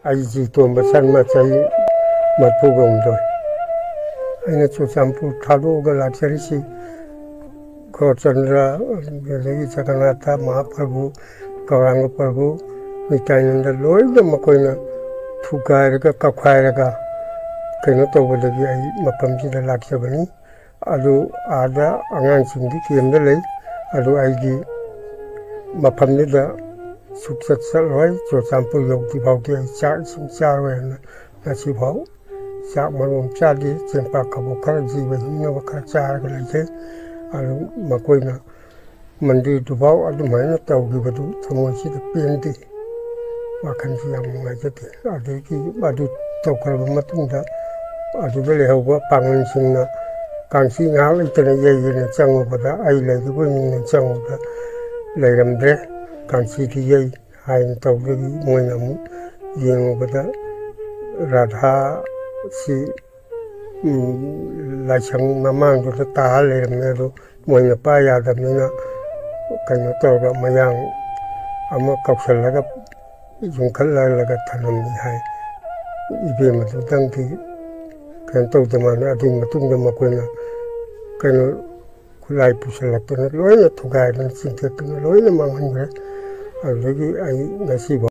ꯑꯩꯁꯤ ꯇꯣꯝꯕ ꯁꯟꯃ ꯆꯍꯤ 34 ꯑꯩꯅ ꯆꯨꯔꯆꯥꯟꯄꯨꯔ ꯊꯥꯗꯣꯛꯑꯒ ꯂꯥꯛꯆꯔꯤꯁꯤ ꯒꯣꯔꯆꯟꯗ꯭ꯔ ꯑꯗꯒꯤ ꯖꯒꯟꯅꯥꯊ ꯃꯍꯥꯄ꯭ꯔꯚꯨ ꯒꯧꯔꯥꯡꯒ ꯄ꯭ꯔꯚꯨ ꯅꯤꯇꯌꯥꯅꯟꯗ ꯂꯣꯏꯅ ꯃꯈꯣꯏꯅ ꯊꯨꯒꯥꯏꯔꯒ ꯀꯛꯈꯥꯏꯔꯒ ꯀꯩꯅꯣ ꯇꯧꯕꯗꯒꯤ ꯑꯩ ꯃꯐꯝꯁꯤꯗ ꯂꯥꯛꯆꯕꯅꯤ ꯑꯗꯨ ꯑꯥꯗ ꯑꯉꯥꯡꯁꯤꯡꯗꯤ ꯀꯦꯝꯗ ꯂꯩ ꯑꯗꯨ ꯑꯩꯒꯤ ꯃꯐꯝꯗꯨꯗ ꯁꯨꯛꯆꯠ ꯆꯠꯂꯣꯏ ꯆꯨꯔꯆꯥꯟꯄꯨꯔ ꯌꯧꯗ꯭ꯔꯤ ꯐꯥꯎꯗꯤ ꯑꯩ ꯆꯥꯛ ꯏꯁꯤꯡ ꯆꯥꯔꯣꯏꯅ ꯉꯁꯤꯐꯥꯎ ꯆꯥꯛ ꯃꯔꯣꯝ ꯆꯥꯗꯦ ꯆꯦꯡꯄꯥꯛ ꯀꯕꯣꯛ ꯈꯔ ꯖꯤꯕ ꯍꯤꯡꯅꯕ ꯈꯔ ꯆꯥꯔꯒ ꯂꯩꯖꯩ ꯑꯗꯨ ꯃꯈꯣꯏꯅ ꯃꯟꯗꯤꯔꯗꯨꯐꯥꯎ ꯑꯗꯨꯃꯥꯏꯅ ꯇꯧꯈꯤꯕꯗꯨ ꯊꯃꯣꯏꯁꯤꯗ ꯄꯦꯟꯗꯦ ꯋꯥꯈꯜꯁꯤ ꯌꯥꯝ ꯅꯨꯡꯉꯥꯏꯖꯗꯦ ꯑꯗꯒꯤ ꯑꯗꯨ ꯇꯧꯈ꯭ꯔꯕ ꯃꯇꯨꯡꯗ ꯑꯗꯨꯗ ꯂꯩꯍꯧꯕ ꯄꯥꯡꯒꯜꯁꯤꯡꯅ ꯀꯥꯡꯁꯤ ꯉꯥꯏꯍꯥꯛ ꯂꯩꯇꯅ ꯌꯩꯒꯦꯅ ꯆꯪꯉꯨꯕꯗ ꯑꯩ ꯂꯩꯔꯤꯕꯣꯏ ꯅꯤꯡꯅ ꯆꯪꯉꯨꯕꯗ ꯂꯩꯔꯝꯗ꯭ꯔꯦ ꯀꯥꯡꯁꯤꯗꯤ ꯌꯩ ꯍꯥꯏꯅ ꯇꯧꯕꯗꯒꯤ ꯃꯣꯏꯅ ꯑꯃꯨꯛ ꯌꯦꯡꯉꯨꯕꯗ ꯔꯥꯙꯥꯁꯤ ꯂꯥꯏꯁꯪ ꯃꯃꯥꯡꯗꯨꯗ ꯇꯥꯔ ꯂꯩꯔꯝꯃꯦ ꯑꯗꯨ ꯃꯣꯏꯅ ꯄꯥ ꯌꯥꯗꯕꯅꯤꯅ ꯀꯩꯅꯣ ꯇꯧꯔꯒ ꯃꯌꯥꯡ ꯑꯃ ꯀꯧꯁꯜꯂꯒ ꯌꯨꯡꯈꯠꯍꯜꯂꯒ ꯊꯅꯝꯃꯤ ꯍꯥꯏ ꯏꯕꯦꯝꯃꯗꯨꯗꯪꯗꯤ ꯀꯩꯅꯣ ꯇꯧꯗ ꯃꯥꯜꯂꯦ ꯑꯗꯨꯒꯤ ꯃꯇꯨꯡꯗ ꯃꯈꯣꯏꯅ ꯀꯩꯅꯣ ꯈꯨꯠꯂꯥꯏ ꯄꯨꯁꯜꯂꯛꯇꯨꯅ ꯂꯣꯏꯅ ꯊꯨꯒꯥꯏꯗꯅ ꯆꯤꯡꯊꯠꯇꯨꯅ ꯂꯣꯏꯅ ꯃꯥꯡꯍꯟꯈ꯭ꯔꯦ ꯑꯗꯨꯗꯒꯤ ꯑꯩ ꯉꯁꯤꯐꯥꯎ